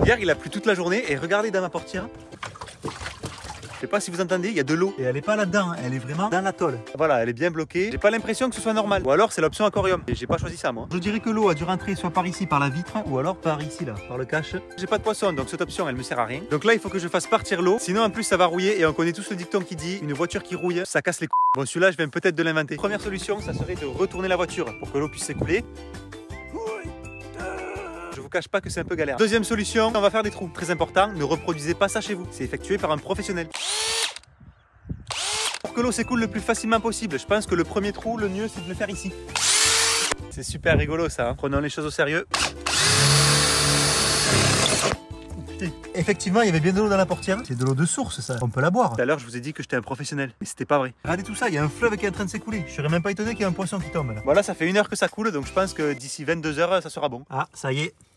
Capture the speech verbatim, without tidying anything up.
Hier, il a plu toute la journée et regardez dans ma portière. Je sais pas si vous entendez, il y a de l'eau. Et elle est pas là-dedans, elle est vraiment dans la tôle. Voilà, elle est bien bloquée. J'ai pas l'impression que ce soit normal. Ou alors c'est l'option aquarium. Et j'ai pas choisi ça moi. Je dirais que l'eau a dû rentrer soit par ici, par la vitre, ou alors par ici là, par le cache. J'ai pas de poisson, donc cette option elle me sert à rien. Donc là il faut que je fasse partir l'eau. Sinon en plus ça va rouiller et on connaît tous le dicton qui dit une voiture qui rouille, ça casse les couilles. Bon celui-là je viens peut-être de l'inventer. Première solution, ça serait de retourner la voiture pour que l'eau puisse s'écouler. Je vous cache pas que c'est un peu galère. Deuxième solution, on va faire des trous. Très important, ne reproduisez pas ça chez vous. C'est effectué par un professionnel. Pour que l'eau s'écoule le plus facilement possible, je pense que le premier trou, le mieux, c'est de le faire ici. C'est super rigolo ça, hein. Prenons les choses au sérieux. Effectivement, il y avait bien de l'eau dans la portière. C'est de l'eau de source, ça. On peut la boire. Tout à l'heure, je vous ai dit que j'étais un professionnel. Mais c'était pas vrai. Regardez tout ça, il y a un fleuve qui est en train de s'écouler. Je serais même pas étonné qu'il y ait un poisson qui tombe là. Voilà, ça fait une heure que ça coule, donc je pense que d'ici vingt-deux heures, ça sera bon. Ah, ça y est.